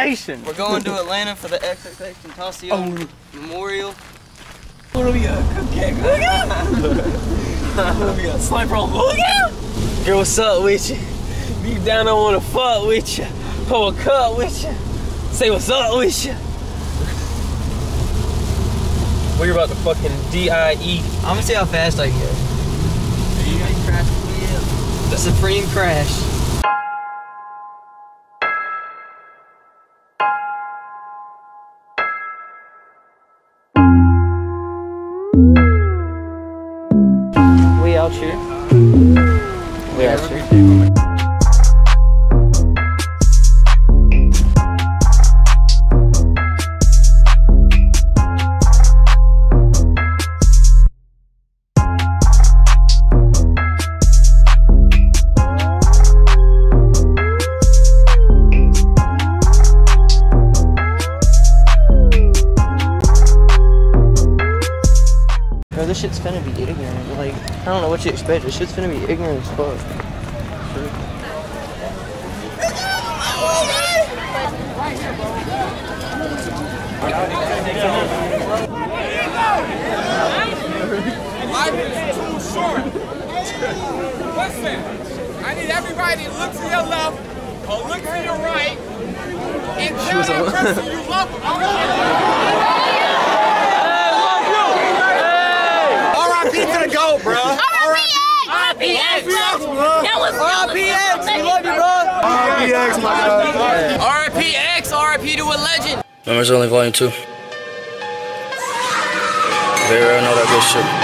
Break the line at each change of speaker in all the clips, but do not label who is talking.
XXXTentacion.
We're going to Atlanta for the XXXTentacion Memorial.
What do we got? Cupcake, look out! What do we got? Sniper on, look out! Girl, what's up with you? Deep down, I wanna fuck with you. Pour a cup with you. Say what's up with you. We're about to fucking D.I.E.
I'm gonna see how fast I can go. You gonna crash with me? The supreme crash. We out here. We out here. Bro, this shit's finna be ignorant. Like, I don't know what you expect. This shit's finna be ignorant as fuck.
Life is too short. Listen, I need everybody to look to your left or look to your right and tell that person you love them. R.I.P. to the GOAT, bro.
R.I.P.X, bro. That was
R.I.P.X, we love you, bro.
R.I.P.X, my God.
R.I.P.X, R.I.P. to a legend.
Members Only Volume 2. They already know that good shit.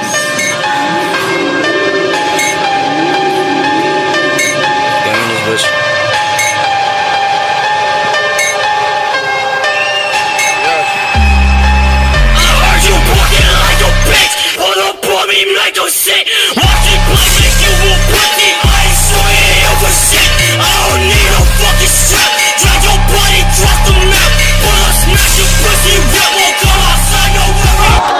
Gang in this bitch. I heard you walking like a bitch. Hold up on me like a shit. Watch it play, make you will put me. I ain't swinging over shit. I don't need a fucking strap. Drag your body, drop the map. Pull up, smash your pussy, rip, won't come outside, no worry.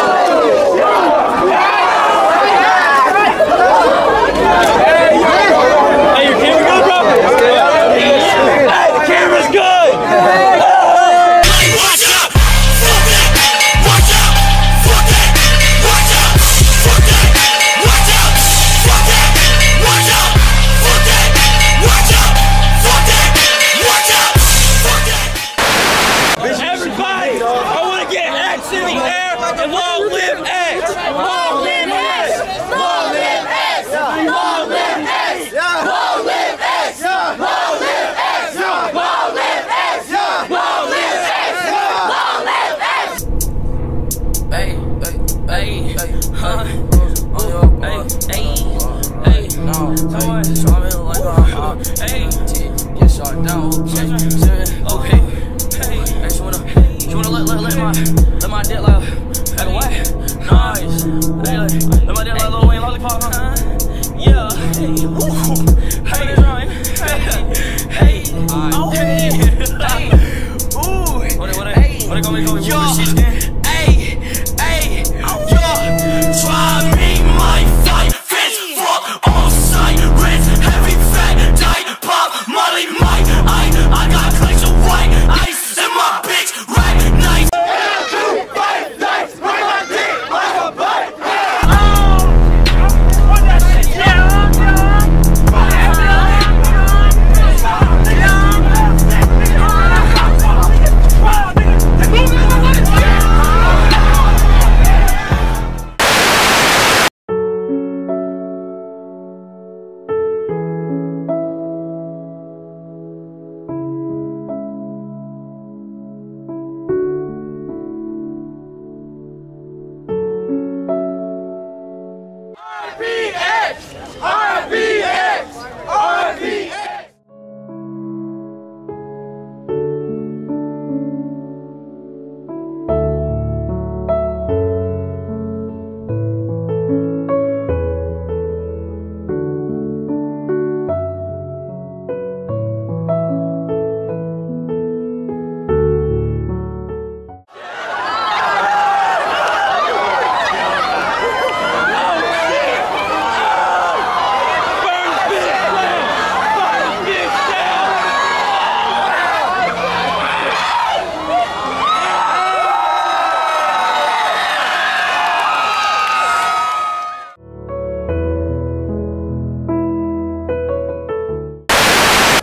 Let my dick like what? Nice. Let my dick like Lil Wayne lollipop, huh? Yeah. Hey. Ooh. Hey. Hey. Oh. Hey. Hey. Ooh. What gonna make me move this shit? Hey. Hey. Yeah. Try me, my fight. Fence fuck on side. Rinse heavy fat diet pop. Molly Mike. I got clicks of white ice in my bitch. Right nice.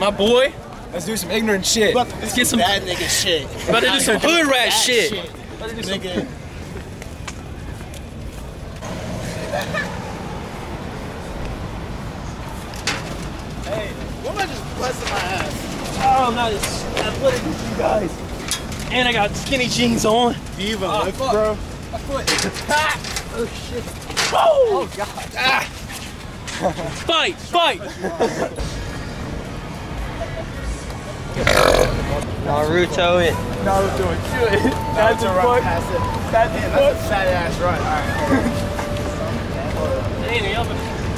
my boy.
Let's do some ignorant shit.
Let's get some
bad nigga shit.
About to do some hood rat shit.
About to do some nigga.
Hey, what am I just busting my ass?
Oh, I'm not as athletic as you guys. And I got skinny jeans on.
Do you even lift, bro?
My foot.
Oh shit.
Oh god.
Ah. Fight, fight.
Naruto it.
Naruto it. That's a run. That's a fat ass run. Alright.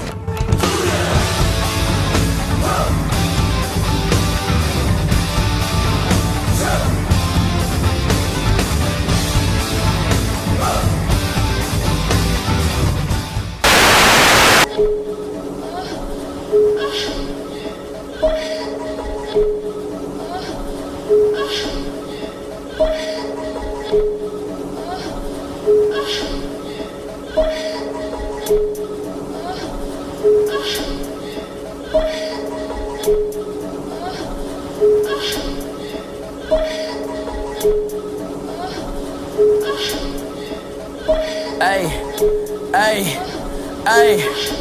Hey, hey, hey.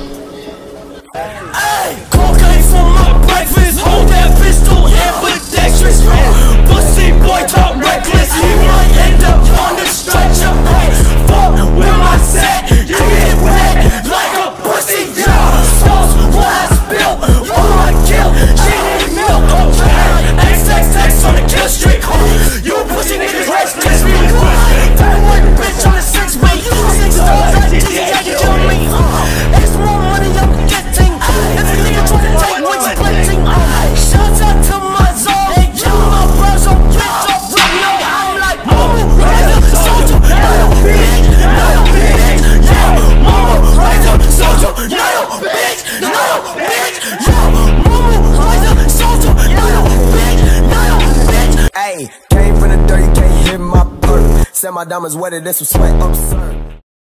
Hey, cocaine for my breakfast. Hold that pistol ambidextrous. Pussy boy talk reckless. He might end up on the stretcher. Hey, fuck with my set. You get wet like a pussy dog. Sauce what I spill on my kill. She need milk. XXX on the kill streak. You pussy niggas restless. That one bitch on the 6-way. 6 stars like this, yeah, you kill me. It's more money I'm getting. If a nigga try to take what's splitting. Shouts out to my zone. They kill my bros on bitch up right now. I'm like, mama, rise up, soldier, nail, bitch, nail, bitch. Yeah, mama, rise up, soldier, nail, bitch, nail, bitch. Yeah, mama, rise up, soldier, nail, bitch, nail, bitch.
Ayy, came from the dirt, you can't hit my perk. Said my diamonds wetter than some sweat, absurd.